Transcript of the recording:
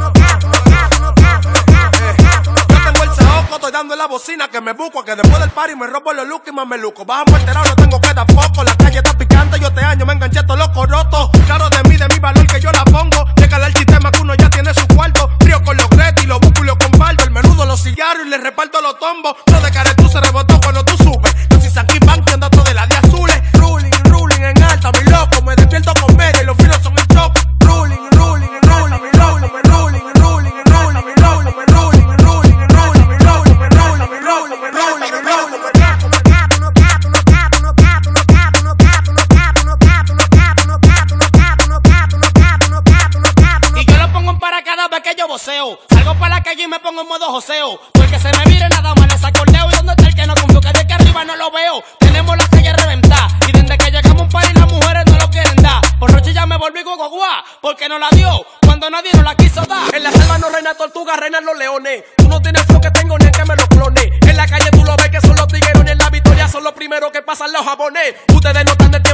Estoy dando en la bocina que me busco, que después del party me robo los looks y más me luco. Bajamos alterado, no tengo que dar foco. La calle está picante, yo este año me enganché todos los corotos. Claro de mi valor que yo la pongo. Llega al sistema que uno ya tiene su cuarto. Frío con los gretis, los busco y los comparto. El menudo, los cigarros y les reparto los tombos. No de cara tú se rebotó cuando tú supes. Yo soy Sanky Bank, ando todo de la de azules. Ruling en alta, mi loco. Me despierto con media y los filos son el shock. Ruling. Salgo para la calle y me pongo en modo joseo. Tú el que se me mire nada más le saco el dedo. ¿Y dónde está el que no confío? Que de aquí arriba no lo veo. Tenemos la calle reventada y desde que llegamos a un país las mujeres no lo quieren dar. Por noche ya me volví guagua porque no la dio cuando nadie nos la quiso dar. En la selva no reina tortuga, reinan los leones. Tú no tienes flow que tengo ni el que me lo clone. En la calle tú lo ves que son los tiguerones. En la victoria son los primeros que pasan los japoneses. Ustedes no están de